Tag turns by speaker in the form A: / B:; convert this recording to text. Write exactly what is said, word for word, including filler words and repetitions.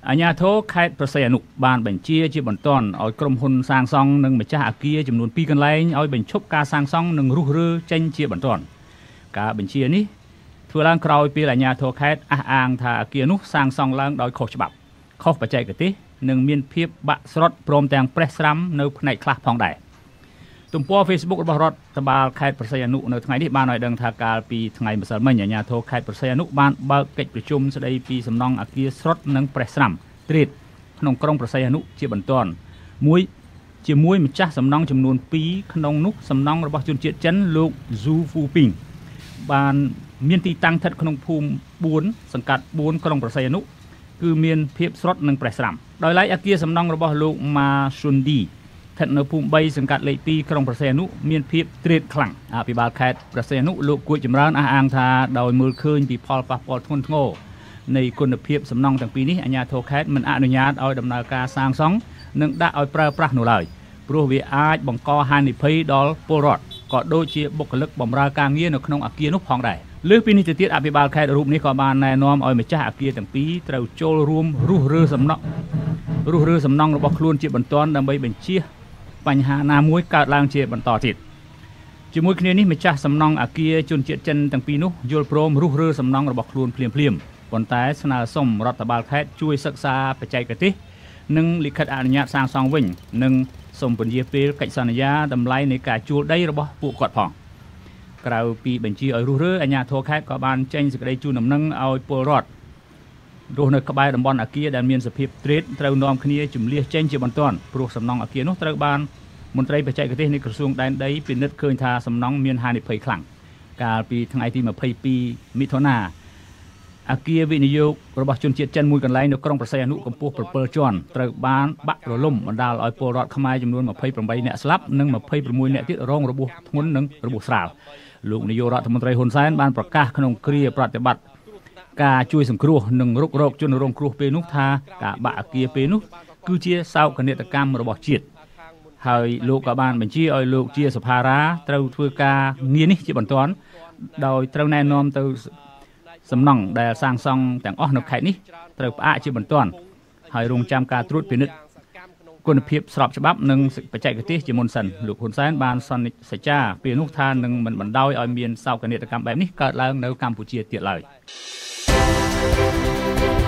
A: អាជ្ញាធរខេត្តប្រស័យអនុបានបញ្ជាជាបន្ទាន់ឲ្យក្រុមហ៊ុនសាងសង់និងម្ចាស់អគារចំនួនពីរកន្លែងឲ្យបញ្ឈប់ការសាងសង់និងរុះរើចេញជាបន្ទាន់ការបញ្ជានេះធ្វើឡើងក្រោយពេលអាជ្ញាធរខេត្តអះអាងថាអគារនោះសាងសង់ឡើងដោយខុសច្បាប់ខុសបច្ចេកទេសនិងមានភាពបាក់ស្រុតព្រមទាំងប្រេះស្រាំនៅផ្នែកខ្លះផងដែរទំព័រ Facebook របស់រដ្ឋបាលខេត្តប្រស័យអនុនៅថ្ងៃនេះបានឲ្យដឹងថាកាលពីថ្ងៃម្សិលមិញអាជ្ញាធរខេត្តប្រស័យអនុបានបើកកិច្ចប្រជុំស្ដីពីសំណង់អគារស្រុតនិងប្រេះស្រាំត្រៀតក្នុងក្រុងប្រស័យអនុជាបន្ទាន់មួយជាមួយម្ចាស់សំណង់ចំនួនពីរក្នុងនោះសំណង់របស់ជនជាតិចិនលោក Zhu Fuping បានមានទីតាំងស្ថិតក្នុងភូមិបួនសង្កាត់បួនក្រុងប្រស័យអនុគឺមានភាពស្រុតនិងប្រេះស្រាំដោយឡែកអគារសំណង់របស់លោក Ma Sundiស្ថិតនៅភូមិបីសង្កាត់លេខពីរក្រុងប្រស័យអនុមានភាពត្រៀតខ្លាំងអភិបាលខេត្តប្រស័យអនុលោកគួចចម្រើនអះអាងថាដោយមើលឃើញពីផលប៉ះពាល់ធ្ងន់ធ្ងរនៃគុណភាពសំណង់ទាំងពីរនេះអាជ្ញាធរខេត្តមិនអនុញ្ញាតឲ្យដំណើរការសាងសង់និងដាក់ឲ្យប្រើប្រាស់នោះឡើយព្រោះវាអាចបង្កហានិភ័យដល់ពលរដ្ឋក៏ដូចជាបុគ្គលិកបម្រើការងារនៅក្នុងអគារនោះផងដែរលើសពីនេះទៅទៀតអភិបាលខេត្តរូបនេះក៏បានណែនាំឲ្យម្ចាស់អគារទាំងពីរត្រូវចូលរួមរុះរើសំណង់រុះរើសំណង់របស់ខ្លួនជាបន្ទាន់ដើម្បីបញ្ជៀសបញ្ហាណាមួយកើតឡើងជាបន្តទៀតជាមួយគ្នានេះម្ចាស់សំណង់អគារជនជាតិចិនទាំងពីរនោះយល់ព្រមរុះរើសំណង់របស់ខ្លួនភ្លាមៗប៉ុន្តែស្នើសុំរដ្ឋបាលខេត្តជួយសិក្សាបច្ចេកទេសនិងលិខិតអនុញ្ញាតសាងសង់វិញនិងសូមពន្យាពេលកិច្ចសន្យាតម្លៃនៃការជួលដីរបស់ពួកគាត់ផងក្រៅពីបញ្ជាឲ្យរុះរើអាជ្ញាធរខេត្តក៏បានចេញសេចក្តីជូនដំណឹងឲ្យពលរដ្ឋរស់នៅក្បែរតំបន់អគារដែលមានសភាពត្រៀតត្រូវនាំគ្នាជម្លៀសចេញជាបន្ទាន់ព្រោះសំណង់អគារនោះត្រូវបានមន្ត្រីបច្ចេកទេសនៃក្រសួងដែនដីពិនិត្យឃើញថាសំណង់មានហានិភ័យខ្លាំងកាលពីថ្ងៃទីម្ភៃពីរមិថុនាអគារវិនិយោគរបស់ជនជាតិចិនមួយកន្លែងនៅក្រុងប្រស័យអនុកម្ពស់ប្រពើជាន់ត្រូវបានបាក់រលំបណ្ដាលឲ្យពលរដ្ឋខ្មែរចំនួនម្ភៃប្រាំបីនាក់ស្លាប់និងម្ភៃប្រាំមួយនាក់ទៀតរងរបួសធ្ងន់និងរបួសស្រាលលោកនាយករដ្ឋមន្ត្រីហ៊ុនសែនបានប្រកាសក្នុងគ្រាប្រតិបត្តិការជួយសង្គ្រោះនិងរុករកជនរងគ្រោះពេលនោះថាការបាក់អគារពេលនោះគឺជាសោកនាដកម្មរបស់ជាតិហើយលោកក៏បានបញ្ជាឲ្យលោកជាសភារាត្រូវធ្វើការងារនេះជាបន្ទាន់ដោយត្រូវណែនាំទៅសំណង់ដែលសាងសង់ទាំងអស់នៅខេត្តនេះត្រូវផ្អាកជាបន្ទាន់ហើយរងចាំការត្រួតពិនិត្យគុណភាពស្របច្បាប់និងបច្ចេកទេសជាមុនសិនលោកហ៊ុនសែនបានសន្និសីកាពេលនោះថានឹងមិនបណ្ដោយឲ្យមានសោកនាដកម្មបែបនេះកើតឡើងនៅកម្ពុជាទៀតឡើយ